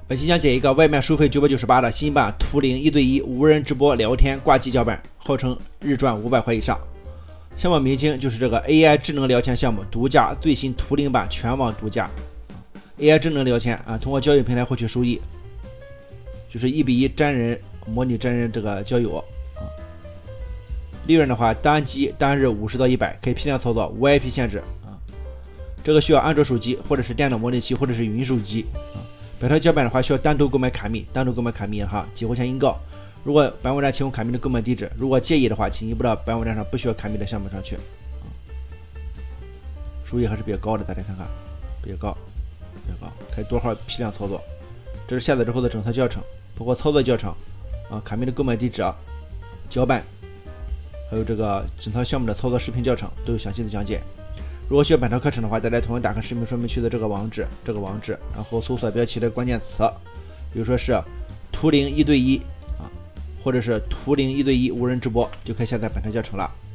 本期讲解一个外卖收费998的新版图灵1对1无人直播聊天挂机脚本，号称日赚500块以上。项目名称就是这个 AI 智能聊天项目独家最新图灵版全网独家 AI 智能聊天啊，通过交友平台获取收益，就是1比1真人模拟真人这个交友啊。利润的话，单机单日50到100，可以批量操作，无 IP 限制啊。这个需要安卓手机或者是电脑模拟器或者是云手机啊。本套脚本的话需要单独购买卡密，哈，给货前应告。如果本网站提供卡密的购买地址，如果介意的话，请移步到本网站上不需要卡密的项目上去。收益还是比较高的，大家看看，比较高。可以多号批量操作。这是下载之后的整套教程，包括操作教程啊、卡密的购买地址、脚本，还有这个整套项目的操作视频教程都有详细的讲解。如果需要本套课程的话，大家同样打开视频说明区的这个网址，然后搜索标题的关键词，比如说是图灵1对1啊，或者是图灵1对1无人直播，就可以下载本套教程了。